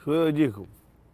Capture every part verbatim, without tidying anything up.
شويه يجيكم.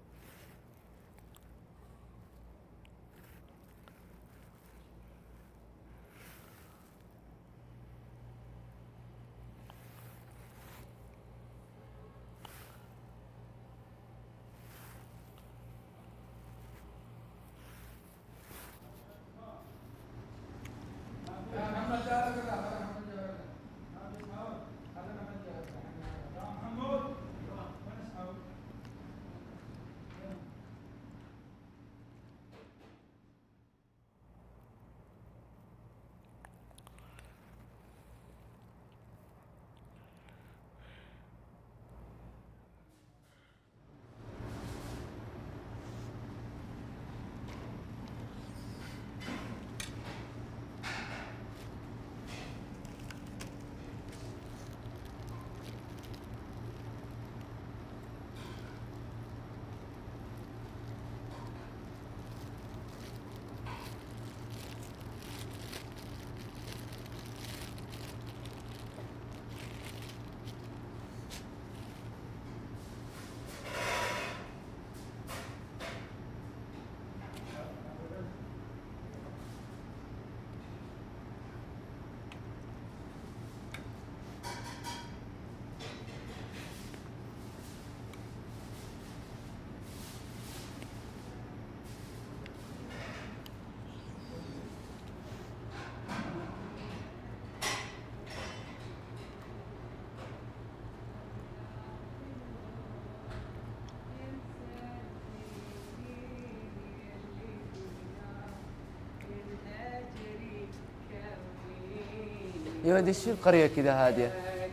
يا ولدي شو القرية كذا هادية؟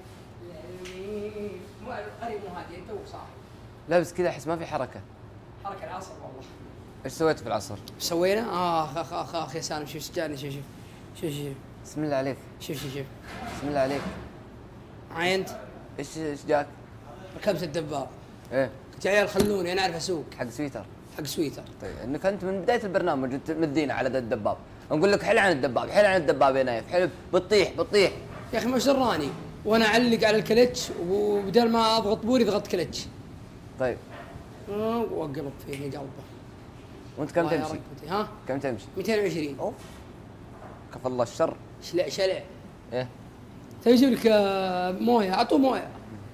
مو القرية مو هادية، انت وصاحي. لا بس كذا احس ما في حركة. حركة العصر والله. ايش سويت في العصر؟ ايش سوينا؟ اخ اخ اخ اخ يا سالم، شوف سجاني، شوف شوف شوف شوف بسم الله عليك. شوف شوف شوف بسم الله عليك. عينت؟ ايش ايش جاك؟ ركبت الدباب. ايه؟ قلت يا عيال خلوني انا اعرف اسوق. حق سويتر. حق سويتر. طيب انك انت من بداية البرنامج تمدينا على ذا الدباب، نقول لك حل عن الدباب، حل عن الدباب يا نايف، حل بتطيح بتطيح. يا اخي ما ايش دراني؟ وانا اعلق على الكلتش وبدل ما اضغط بوري ضغطت كلتش. طيب. وقلب فيني قلبه. وانت كم تمشي؟ ركبتي. ها؟ كم تمشي؟ مئتين وعشرين. اوف. كفى الله الشر. شلع شلع. ايه؟ تجيب لك مويه، اعطوه مويه.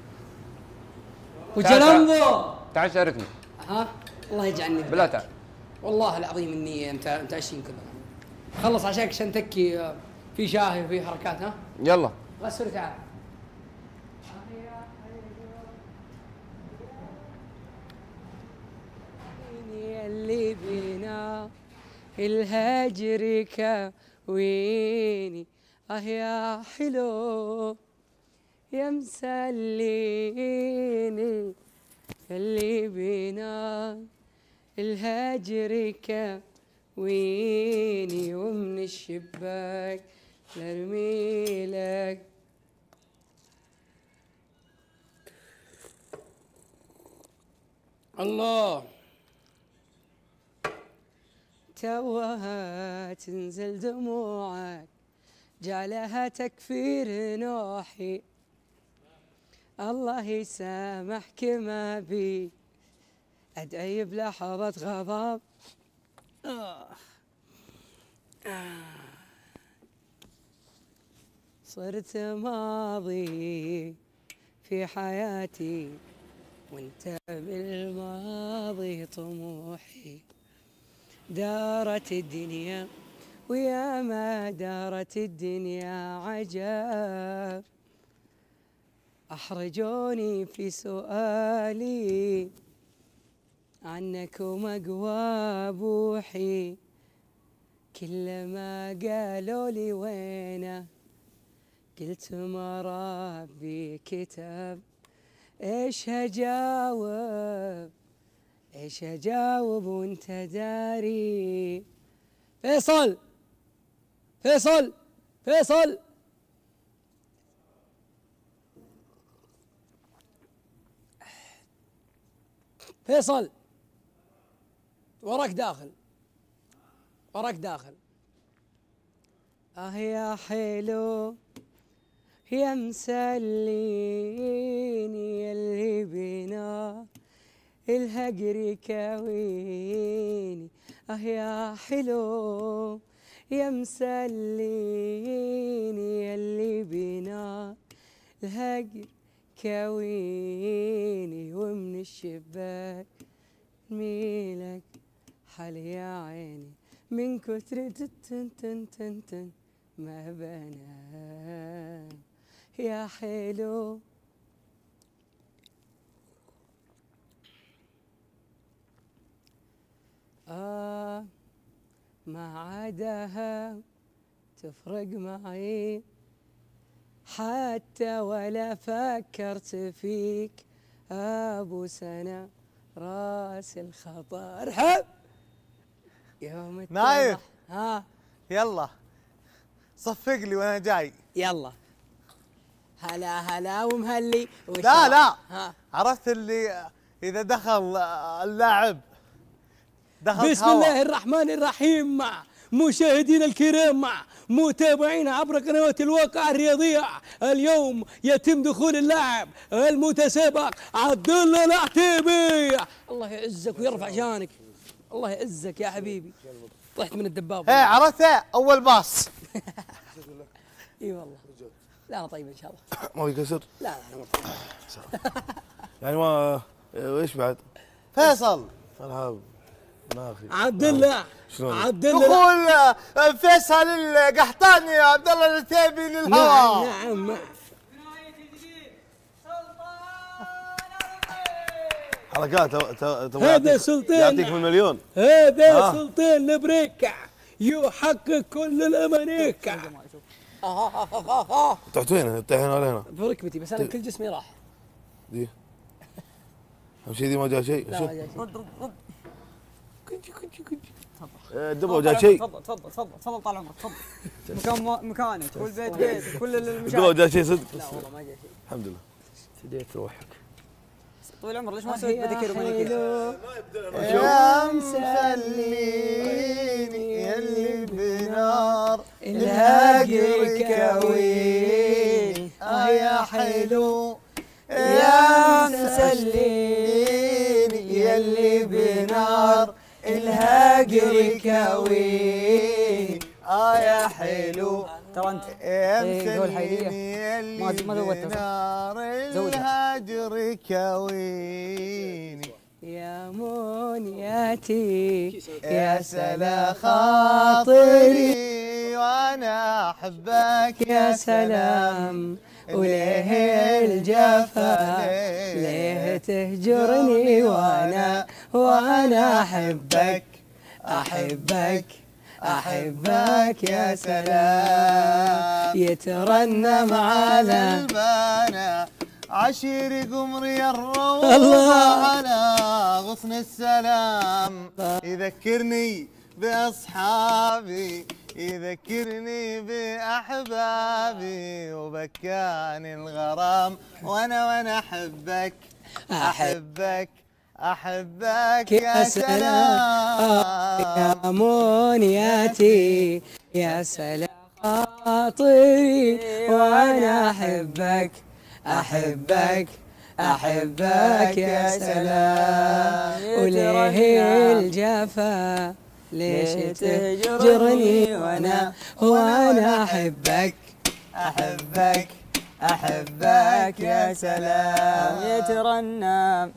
وجلنظه. تعال شاركني. ها؟ الله يجعلني. بلا تعال. والله العظيم اني انت انت عشرين كذا. خلص عشانك عشان تكي في شاهي وفي حركات. ها؟ يلا. غسل تعال. اللي بينا الهجر كويني اه يا حلو يا مسليني اللي بينا الهجر كويني ومن الشباك نرمي لك الله توها تنزل دموعك جعلها تكفير نوحي الله يسامحك ما بي أدعي بلحظة غضب آه. آه. صرت ماضي في حياتي وانت بالماضي طموحي دارت الدنيا ويا ما دارت الدنيا عجاب أحرجوني في سؤالي عنك ومقوى بوحي كلما قالوا لي وينه قلت ما ربي كتاب ايش هجاوب ايش اجاوب وانت داري فيصل فيصل فيصل فيصل وراك داخل وراك داخل اه يا حلو يا مسليني اللي بينا الهجر كاويني اه يا حلو يا مسليني ياللي بنا الهجر كاويني ومن الشباك ميلك حال يا عيني من كتر تن تن تن تن ما بنام يا حلو. آه ما عادها تفرق معي حتى ولا فكرت فيك أبو سنة راس الخطر حب يوم نايف. اتضح. ها يلا صفق لي وانا جاي. يلا هلا هلا ومهلي لا لا ها عرفت اللي اذا دخل اللاعب دخل بسم الله الرحمن الرحيم مع مشاهدينا الكرام مع متابعينا عبر قنوات الواقع الرياضية. اليوم يتم دخول اللاعب المتسابق عبد الله العتيبي. الله يعزك ويرفع شانك. الله يعزك يا حبيبي. طحت من الدباب. ايه عرفت اول باص. اي والله. لا انا طيب ان شاء الله. ما في كسر؟ لا لا انا طيب. يعني ما ايش بعد؟ فيصل العاب ناخي عبد الله شلون؟ عبد الله دخول فيصل القحطاني عبد الله العتيبي للهواء. نعم نعم. حركات تبغى هذا سلطان. يعطيك من مليون. هذا آه. سلطان البريكة يحقق كل الامانيكا. طحت وين؟ طحنا ولا هنا؟ في ركبتي بس انا كل جسمي راح. دي اهم شيء دي ما جاء شيء. لا شوف ما جاء شيء. كنجي كنجي كنجي الدبوة جاء شيء. تفضل تفضل تفضل تفضل طال عمرك تفضل. مكان مكانك والبيت بيت كل الدبوة المشاكل. جاء شيء صدق. لا والله ما جاء شيء. الحمد لله. فديت روحك. طويل العمر ليش ما سويت بديكير ومانيكير؟ يا مسليني يلي بنار الهاجر كويني اه يا حلو يا مسليني يلي بنار الهاجر كويني اه يا حلو ترى انت يا إيه، قول حيدية. مسليني يلي ما- ما زودتها. بنار الهاجر كويني يا منياتي يا سلا خاطري وانا احبك يا سلام وليه الجفا ليه تهجرني وانا وانا احبك احبك احبك يا سلام يترنم على البانا عشير قمري الروضة الله. على غصن السلام يذكرني بأصحابي يذكرني بأحبابي وبكاني الغرام وأنا وأنا أحبك أحبك أحبك يا سلام يا منياتي يا سلام خاطري وانا احبك احبك احبك يا سلام وليه الجفا ليش تهجرني وانا وانا احبك أحبك أحبك يا سلام يترنم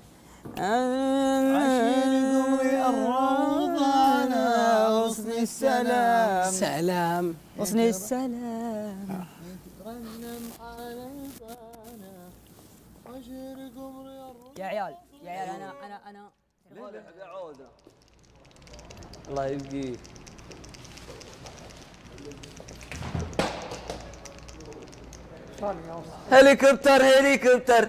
عشير قمري الروضة على غصن السلام سلام غصن السلام. يا عيال يا عيال انا انا انا الله يبقيك. هليكوبتر هليكوبتر.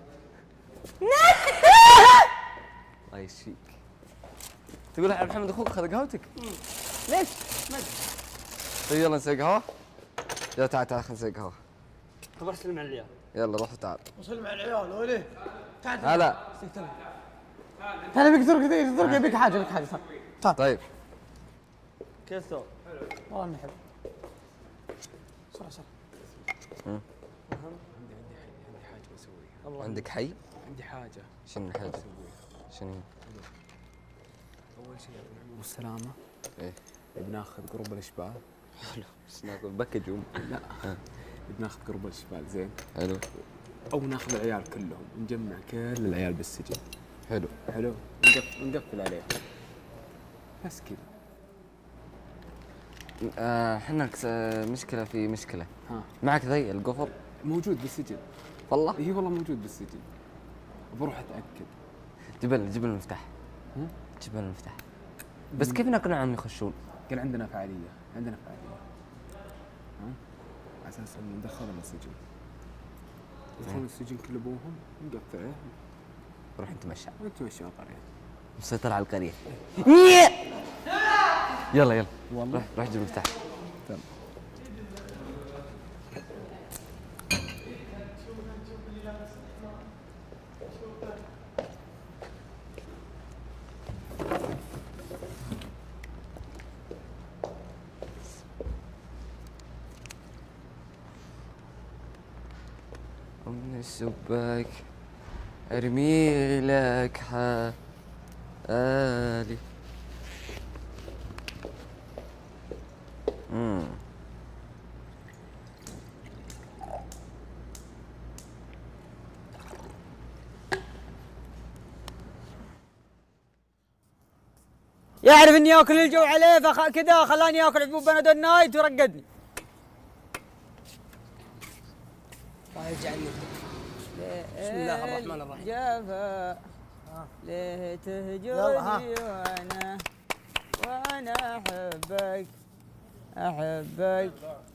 الله يشفيك. تقول يا محمد اخوك خذ قهوتك؟ ليش؟ ما ادري. طيب يلا نسوي قهوه. يلا تعال تعال خلينا نسوي قهوه. روح سلم على العيال. يلا روح تعال. سلم على العيال وليه؟ تعال هلا. هلا بيك درك درك يبيك حاجه بيك حاجه تعال. طيب. كيف ثوب؟ والله اني احب. بسرعه بسرعه. عندك حي؟ عندي حاجه. شنو الحاجه؟ شنو؟ اول شيء والسلامه. ايه بناخذ قرب الاشبال. حلو. بس ناكل باكج. لا بناخذ قرب الاشبال زين. حلو. او ناخذ العيال كلهم نجمع كل العيال بالسجن. حلو. حلو نقفل نقفل عليهم بس كذا. آه، احنا مشكله في مشكله. ها معك ذي القفل؟ موجود بالسجن. والله؟ اي والله موجود بالسجن. بروح اتاكد. جيب لنا جيب لنا المفتاح. جيب لنا المفتاح. بس كيف نقنعهم يخشون؟ قال عندنا فعاليه، عندنا فعاليه. ها؟ على اساس انه ندخلهم السجن. يدخلون السجن كل ابوهم نقفل عليهم. روح انت مشى. ونتمشى القريه. مسيطر على القريه. يلا يلا والله روح روح جيب المفتاح. تمام. من الشباك ارمي لك حالي. امم يعرف اني اكل الجو عليه فخ كذا خلاني اكل حبوب بنادول نايت ورقدني. الله يرجع لي. بسم الله الرحمن الرحيم. جفا ليه تهجرني وانا وانا احبك احبك.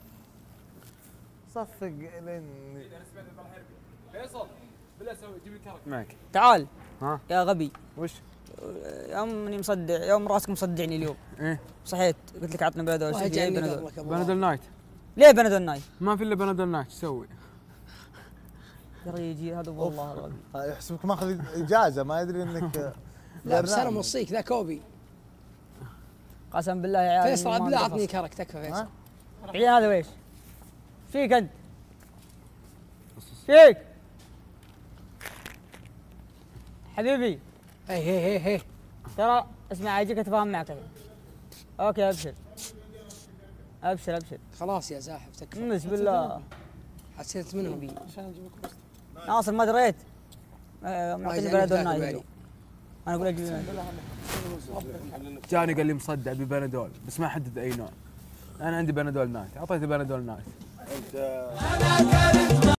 صفق لين فيصل بالله سوي جيب لي كرك. معك. تعال ها يا غبي. وش؟ يوم اني مصدع يوم راسك مصدعني اليوم. ايه صحيت قلت لك عطنا بنادول. الله يجعلني قبلك يا أبو بنادول نايت. ليه بنادول نايت؟ ما في الا بنادول نايت تسوي؟ يا ريجي هذا والله الغبي. يحسبك ماخذ اجازه ما يدري انك لا بس انا موصيك ذا كوبي. قسم بالله يا عيال. فيصل عبد الله اعطني كرك تكفى فيصل. عيال هذا ويش؟ فيك انت؟ فيك؟ حبيبي هي هي هي هي ترى اسمع اجيك اتفاهم معك الحين. اوكي ابشر ابشر ابشر. خلاص يا زاحف تكفى. بسم بالله. حسيت منهم. ناصر ما دريت. آه، الله معطيني يجعلك بنادول تاكل نايت. بعدي. انا اقول لك جاني قال لي مصدع ببنادول بس ما حدد اي نوع. انا عندي بنادول نايت، اعطيته بنادول نايت.